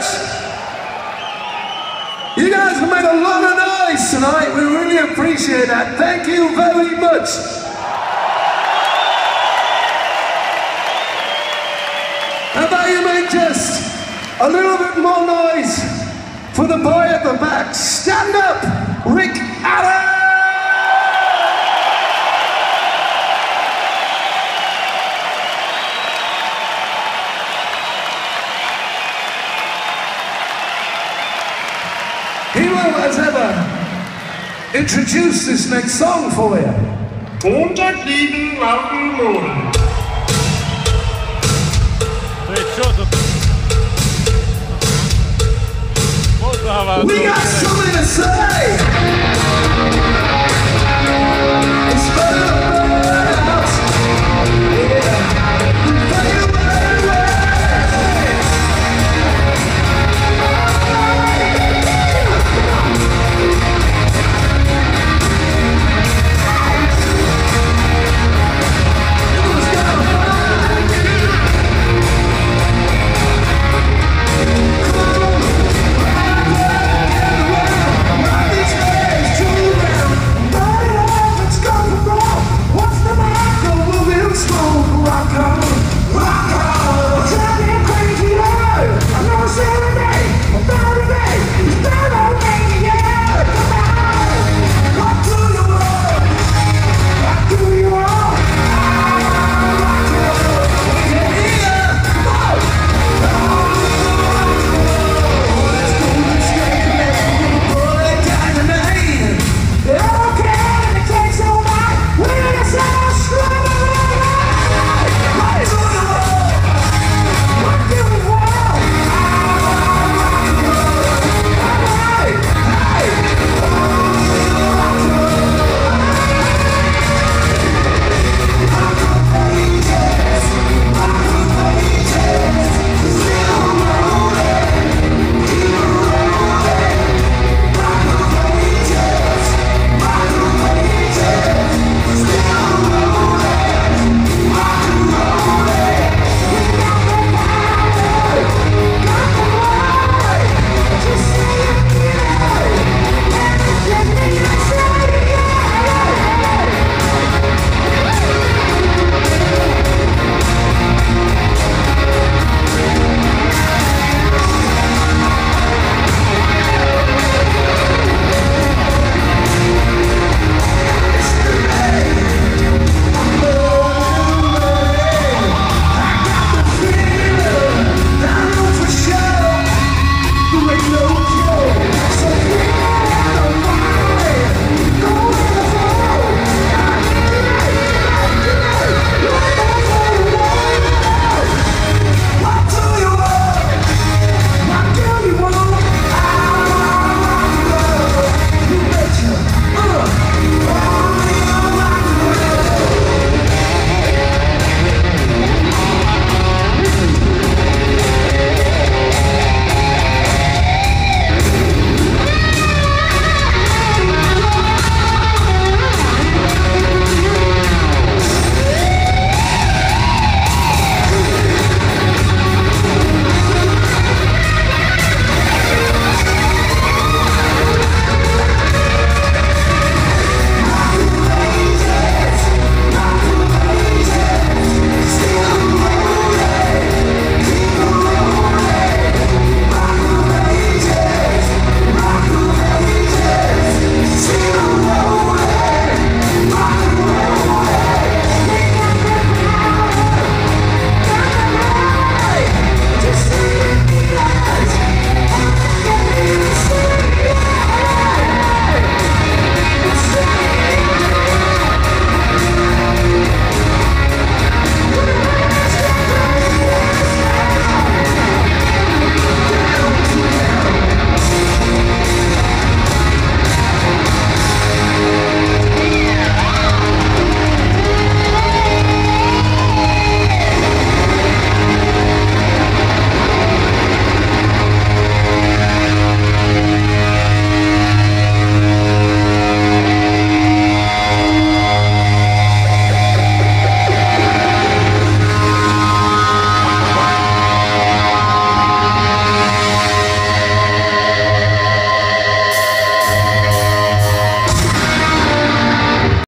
much. You guys have made a lot of noise tonight. We really appreciate that. Thank you very much. How about you make just a little bit more noise for the boy at the back? Stand up, Rick Adams! He will, as ever, introduce this next song for you. Montag liegen lauten Mond. We got